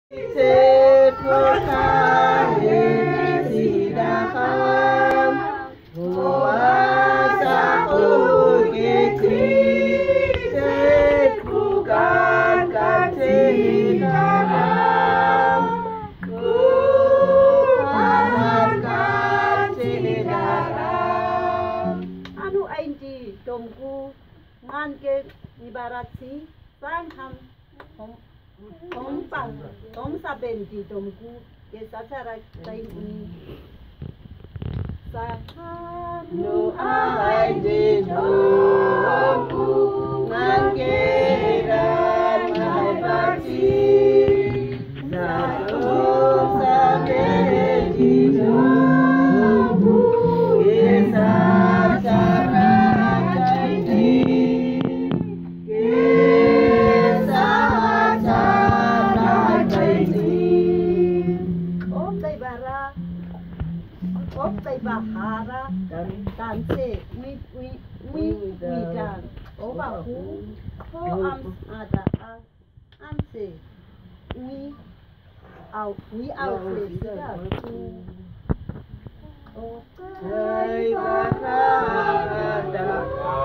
Thế thua ca hệ gì đã khám Hồ á xa ôi kê thi Thế thua ca chế đà rám ca chế đà rám Anu ain di domku ngan ke ibarati sang ham Tom saben di domku ke sacara kain ini saham Nu ai di domku ngan keran mai bati Satu saben di domku ke sacara kain Tay bahara dan se we dan oba hu ho am ada am se we out se sudah Tay bahara